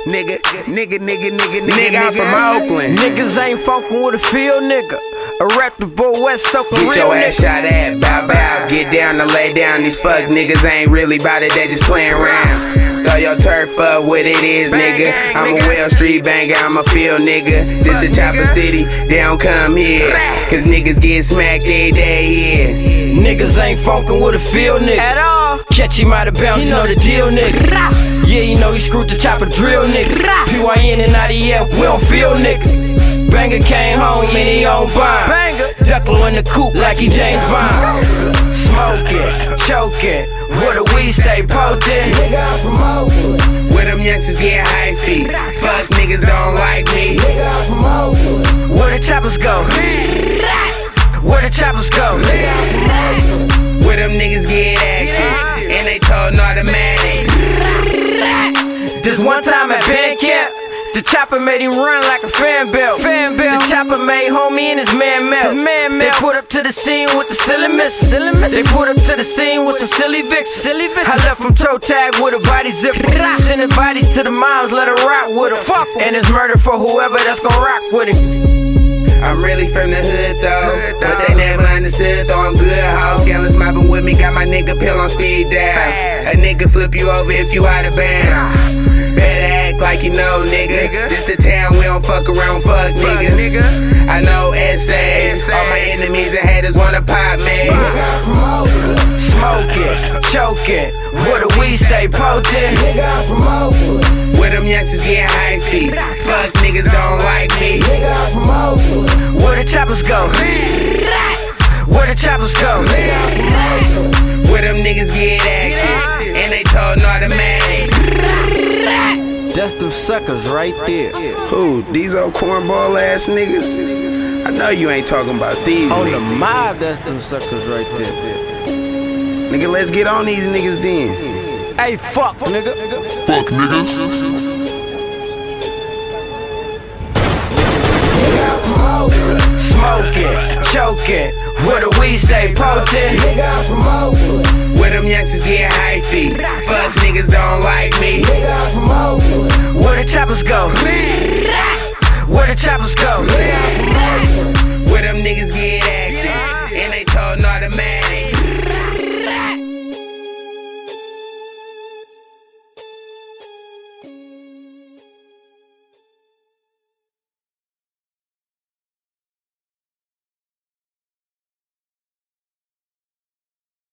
Nigga, I'm from Oakland. Niggas ain't funkin' with a field nigga. A reputable West Oakland Get real your ass nigga. shot at, bow bow. Get down to lay down. These fuck niggas ain't really bout it, they just playing around. Throw your turf up, what it is, nigga. I'm a Well Street banger, I'm a field nigga. This a Chopper City, they don't come here, cause niggas get smacked every day here. Niggas ain't funkin' with a field nigga at all. Catch him out of bounds, you know the deal, nigga. Yeah, you know he screwed the chopper drill, nigga. PYN and IDF, we don't feel nigga. Banga came home, yeah, he on bond. Ducklo in the coop like he James Bond. Smoking, choking, where the weed stay potent. Nigga, I'm from Oakland. Where them youngsters get high feet. Fuck niggas don't like me. Nigga, I'm from Oakland. Where the choppers go? Where the choppers go? Nigga, I'm from Oakland. Where them niggas get active, and they told an automatic. This one time at band camp, the chopper made him run like a fan belt. The chopper made homie and his man melt. They put up to the scene with the silly miss. They put up to the scene with some silly vix. I left him toe tag with a body zipper. Send his body to the moms, let her rock with him. And it's murder for whoever that's gon' rock with him. I'm really from the hood though, but they never understood though I'm good, ho. Skanless mobbing with me, got my nigga pill on speed dial. A nigga flip you over if you out of bounds. Better act like you know, nigga. This a town we don't fuck around, fuck niggas. I know essays, all my enemies and haters wanna pop me. Nigga, I'm from Oakland. Smoking, choking, where the weed stay potent. Nigga, I'm from Oakland. Where them youngsters get high feet. Fuck niggas don't like me. Nigga, I'm from Oakland. Where the choppers go? Where the choppers go? Nigga, I'm from Oakland. Where them niggas get active, and they told an automatic. That's them suckers right there. Who? These old cornball ass niggas? I know you ain't talking about these On the niggas. mob, that's them suckers right there. Nigga, let's get on these niggas then. Hey, fuck, nigga. Nigga, I'm from Oakland. Smoking, choking, where the weed stay potent. Nigga, I'm from Oakland. Where them youngsters get high feet. Fuck niggas don't like me. Nigga, I'm from Oakland. Where the choppers go? Where the choppers go? Nigga, I'm from Oakland. Where them niggas get active, and they told an automatic.